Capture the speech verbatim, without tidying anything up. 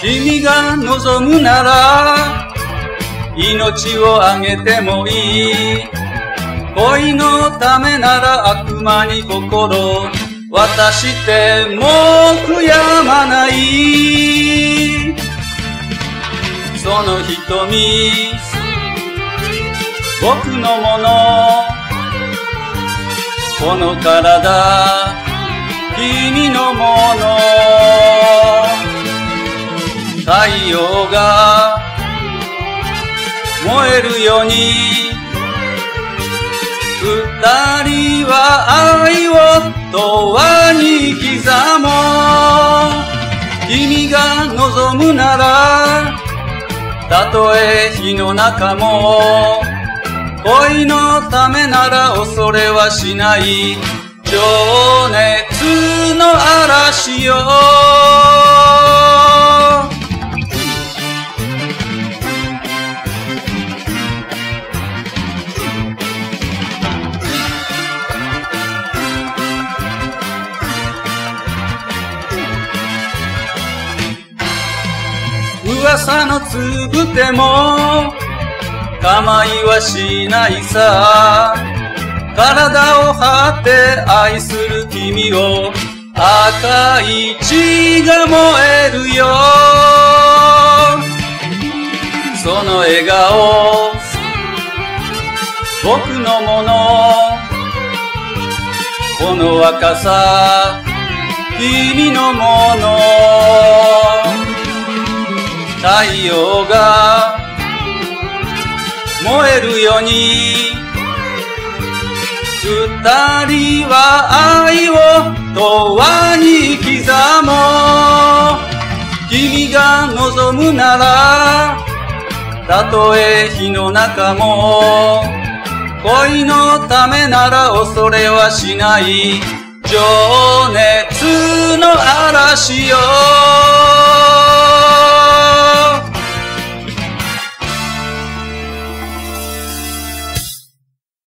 君が望むなら命をあげてもいい。恋のためなら悪魔に心渡しても悔やまない。その瞳僕のもの、この体君のもの。太陽が燃えるように二人は愛を永遠に刻もう。君が望むならたとえ火の中も恋のためなら恐れはしない。情熱の嵐よ。噂のつぶても構いはしないさ。体を張って愛する君を赤い血が燃えるよ。その笑顔僕のもの、この若さ君のもの。太陽が燃えるように二人は愛を永遠に刻もう。君が望むならたとえ火の中も恋のためなら恐れはしない。情熱